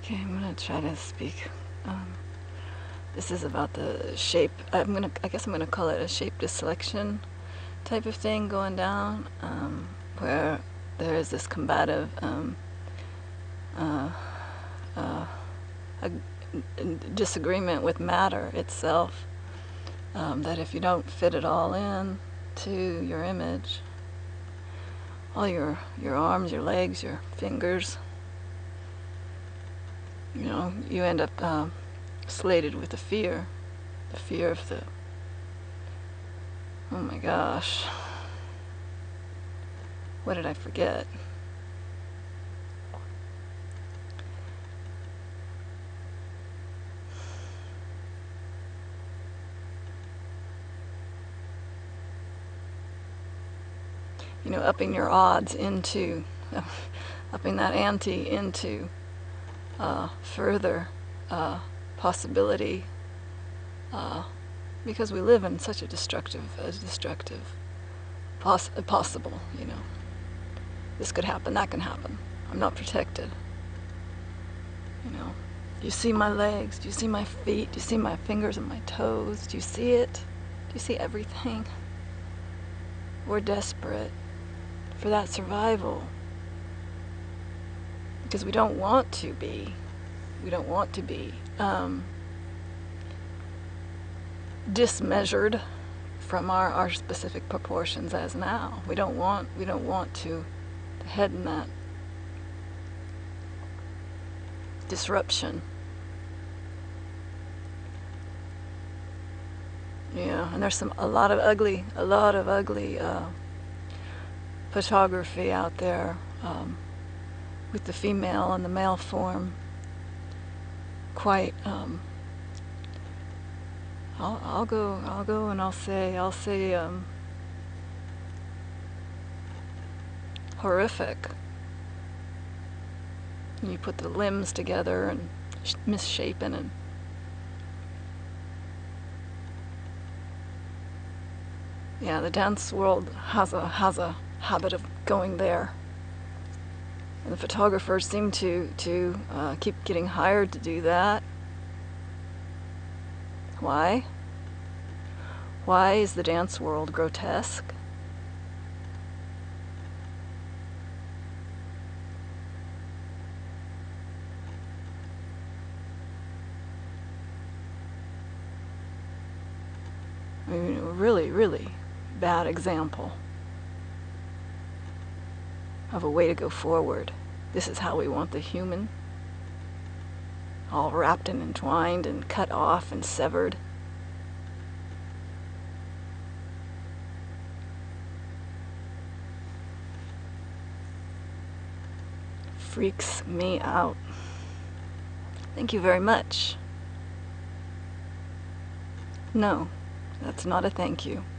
Okay, I'm gonna try to speak. This is about the shape. I guess I'm gonna call it a shape dyselection type of thing going down, where there is this combative a disagreement with matter itself. That if you don't fit it all in to your image, all your arms, your legs, your fingers, you end up slated with the fear of the, oh my gosh, what did I forget? Upping your odds into, upping that ante into further possibility, because we live in such a destructive possible, this could happen, that can happen. I'm not protected. Do you see my legs? Do you see my feet? Do you see my fingers and my toes? Do you see it? Do you see everything? We're desperate for that survival because we don't want to be dismeasured from our specific proportions as now. We don't want to head in that disruption. Yeah, and there's a lot of ugly photography out there with the female and the male form quite I'll go and I'll say horrific. And you put the limbs together and misshapen, and yeah, the dance world has a habit of going there, and the photographers seem to keep getting hired to do that. Why? Why is the dance world grotesque? I mean, a really bad example of a way to go forward. This is how we want the human, all wrapped and entwined and cut off and severed. Freaks me out. Thank you very much. No, that's not a thank you.